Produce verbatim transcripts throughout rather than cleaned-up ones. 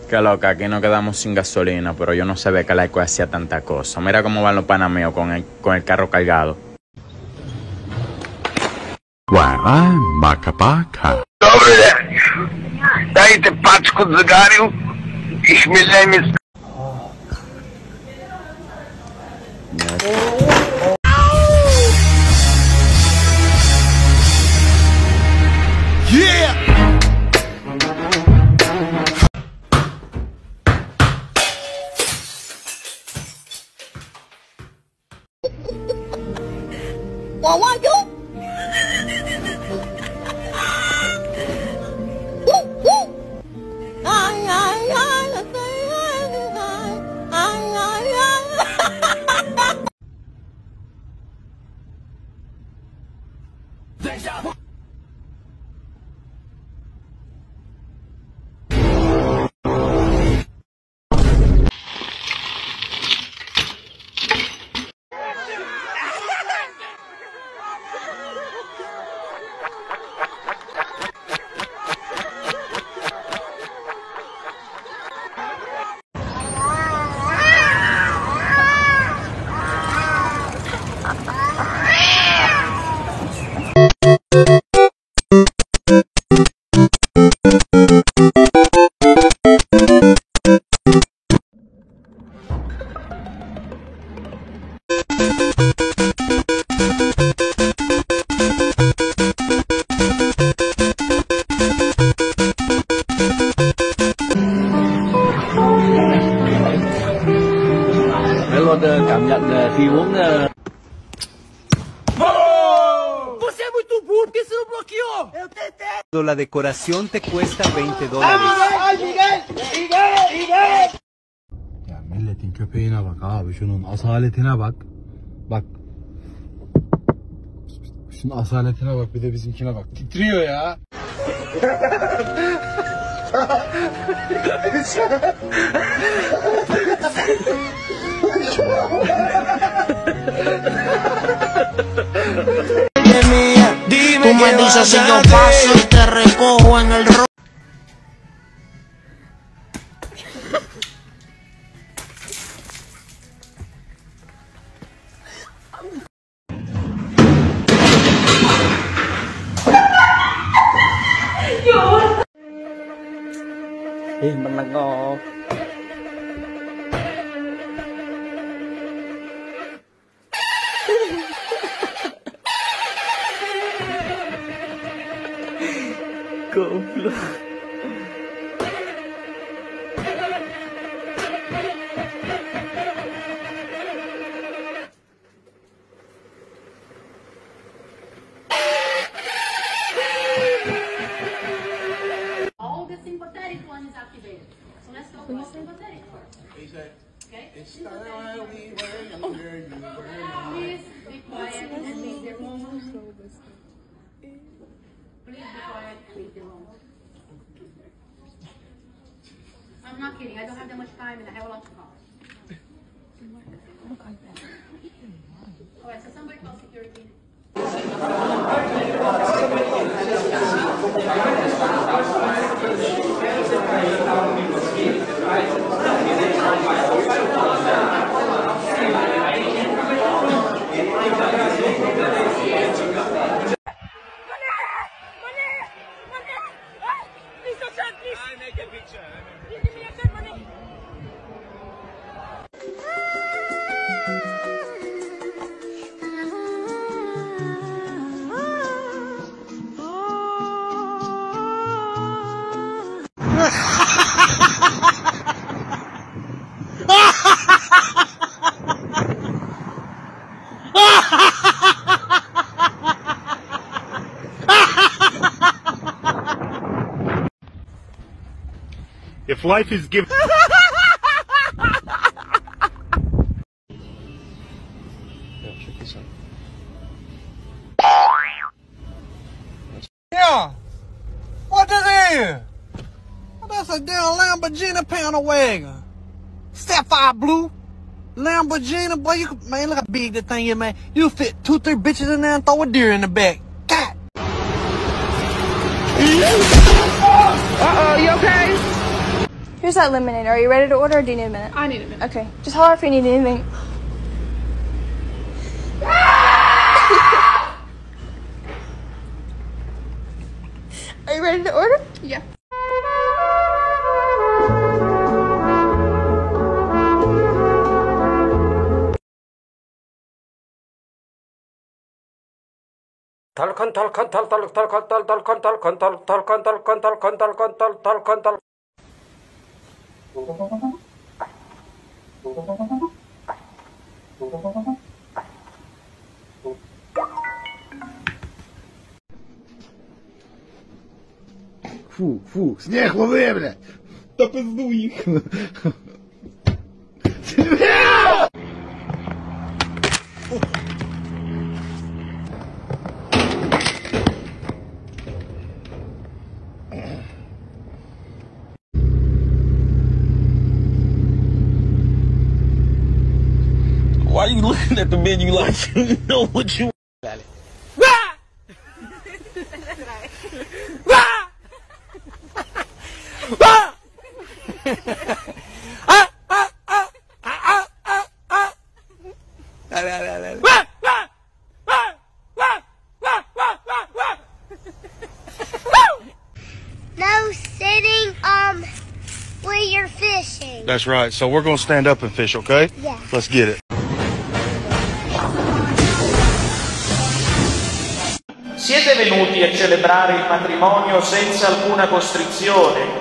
Qué loca, aquí nos quedamos sin gasolina, pero yo no sabía que la eco hacía tanta cosa. Mira cómo van los panameos con el, con el carro cargado. Wow, Macapaca. Добрий день. Дайте пачку цигарів і хмельний. Yeah! What want you? Ay, ay, ay, ay, ay, ay, ay. Cảm nhận khi uống. Você é muito burro, porque você não bloqueou? Eu tentei. La decoración te cuesta veinte dólares. Ay, Miguel, Miguel, Miguel. Ya milletin köpeğine bak abi, şunun asaletine bak. Bak. Şunun asaletine bak, bir de bizimkine bak. Titriyor ya. Tú me dices si yo paso y te recojo en el ro... Ê, mình là ngò. Goblok. All the sympathetic one is activated. So let's go for sympathetic first. Okay? Please be quiet and leave the room. Please be quiet, leave the room. I'm not kidding. I don't have that much time and I have a lot to call. Alright, so somebody call security. If life is given... Yeah! What that is? Oh, that's a damn Lamborghini panel wagon. Sapphire blue. Lamborghini, boy, you can, man, look how big that thing is, man. You fit two, three bitches in there and throw a deer in the back. God. Uh-oh, you okay? Here's that lemonade. Are you ready to order or do you need a minute? I need a minute. Okay. Just holler if you need anything. Are you ready to order? Yeah. 덜컨 덜컨 덜덜 덜컨 덜 덜컨 덜컨 덜 덜컨 덜컨 덜컨 덜컨 덜 덜컨 덜 Фу, фу, снег лови, блядь! Да пизду их! Why are you looking at the menu like you know what you want? No sitting um where you're fishing. That's right. So we're gonna stand up and fish, okay? Yeah. Let's get it. Siete venuti a celebrare il matrimonio senza alcuna costrizione?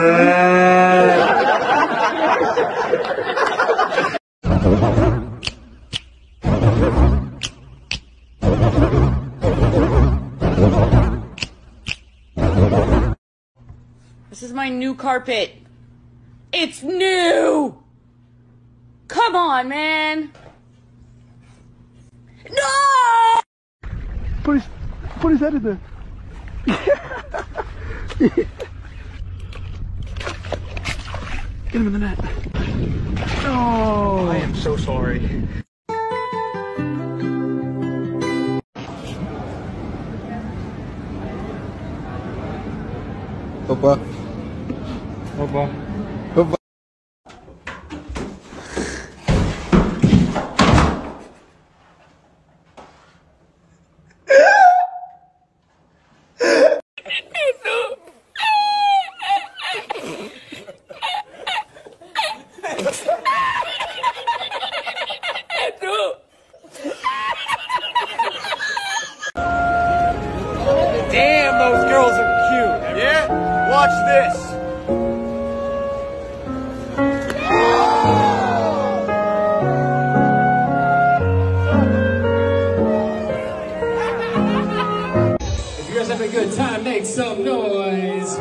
This is my new carpet. It's new! Come on, man! No! Put his, put his head in there. Get him in the net. Oh, I am so sorry. Opa. Opa. Opa. Damn, those girls are cute. Yeah? Watch this. If you guys have a good time, make some noise.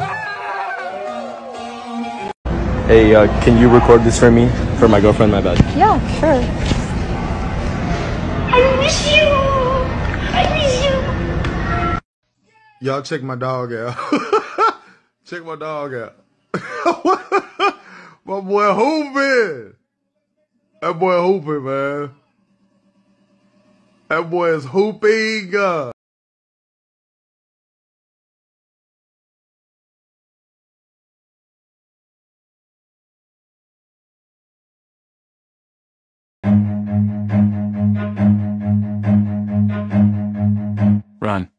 Hey, uh, can you record this for me? For my girlfriend, my bad. Yeah, sure. I miss you. I miss you. Y'all check my dog out. Check my dog out. My boy hooping. That boy hooping, man. That boy is hooping. Uh. Run.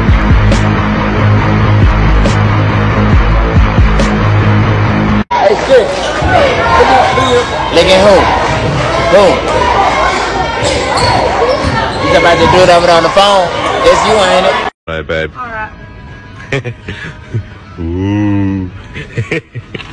Hey, sis. Look at who? Who? You about to do it over on the phone? That's you, ain't it? All right, babe. All right. Ooh.